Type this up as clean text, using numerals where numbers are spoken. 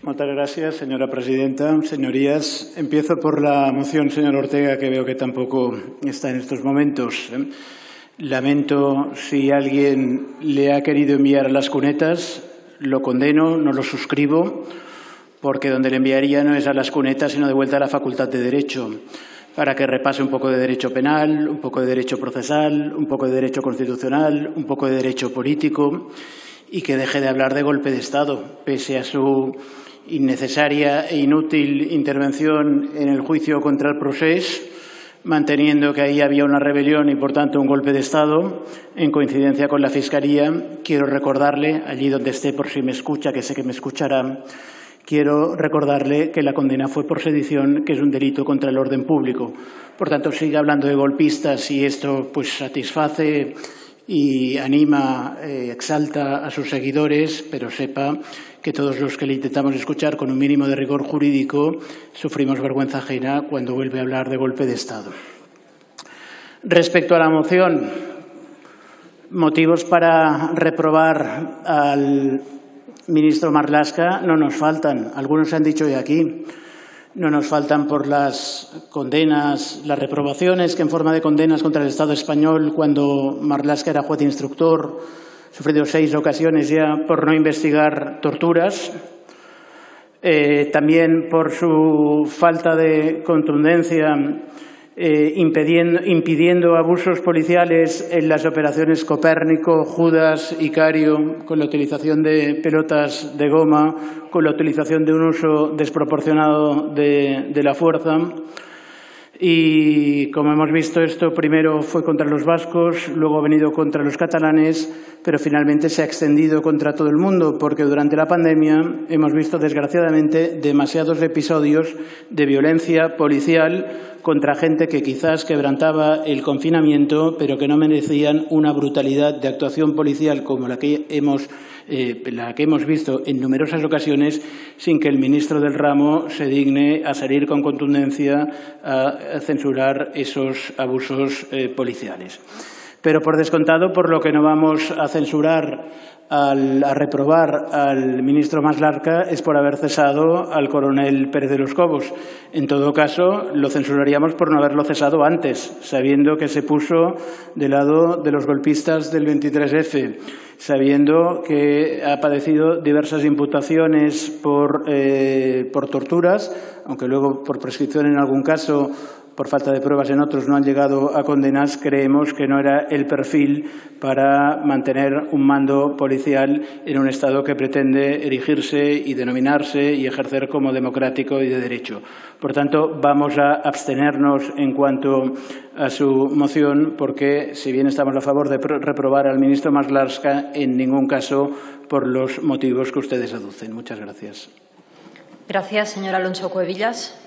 Muchas gracias, señora presidenta. Señorías, empiezo por la moción, señor Ortega, que veo que tampoco está en estos momentos. Lamento si alguien le ha querido enviar a las cunetas, lo condeno, no lo suscribo, porque donde le enviaría no es a las cunetas, sino de vuelta a la Facultad de Derecho, para que repase un poco de derecho penal, un poco de derecho procesal, un poco de derecho constitucional, un poco de derecho político y que deje de hablar de golpe de Estado, pese a su innecesaria e inútil intervención en el juicio contra el Procés, manteniendo que ahí había una rebelión y, por tanto, un golpe de Estado, en coincidencia con la Fiscalía. Quiero recordarle, allí donde esté, por si me escucha, que sé que me escuchará, quiero recordarle que la condena fue por sedición, que es un delito contra el orden público. Por tanto, sigue hablando de golpistas y esto pues satisface y anima, exalta a sus seguidores, pero sepa que todos los que le intentamos escuchar con un mínimo de rigor jurídico sufrimos vergüenza ajena cuando vuelve a hablar de golpe de Estado. Respecto a la moción, motivos para reprobar al ministro Marlaska no nos faltan. Algunos se han dicho hoy aquí. No nos faltan por las condenas, las reprobaciones que en forma de condenas contra el Estado español, cuando Marlaska era juez instructor, sufrido 6 ocasiones ya por no investigar torturas. También por su falta de contundencia, impidiendo abusos policiales en las operaciones Copérnico, Judas, Icario, con la utilización de pelotas de goma, con la utilización de un uso desproporcionado de la fuerza. Y, como hemos visto, esto primero fue contra los vascos, luego ha venido contra los catalanes, pero finalmente se ha extendido contra todo el mundo, porque durante la pandemia hemos visto, desgraciadamente, demasiados episodios de violencia policial contra gente que quizás quebrantaba el confinamiento, pero que no merecían una brutalidad de actuación policial como la que hemos visto en numerosas ocasiones, sin que el ministro del ramo se digne a salir con contundencia a censurar esos abusos policiales. Pero, por descontado, por lo que no vamos a censurar, a reprobar al ministro Marlaska es por haber cesado al coronel Pérez de los Cobos. En todo caso, lo censuraríamos por no haberlo cesado antes, sabiendo que se puso del lado de los golpistas del 23F, sabiendo que ha padecido diversas imputaciones por torturas, aunque luego por prescripción en algún caso, por falta de pruebas en otros, no han llegado a condenas. Creemos que no era el perfil para mantener un mando policial en un Estado que pretende erigirse y denominarse y ejercer como democrático y de derecho. Por tanto, vamos a abstenernos en cuanto a su moción, porque, si bien estamos a favor de reprobar al ministro Marlaska, en ningún caso por los motivos que ustedes aducen. Muchas gracias. Gracias, señor Alonso Cuevillas.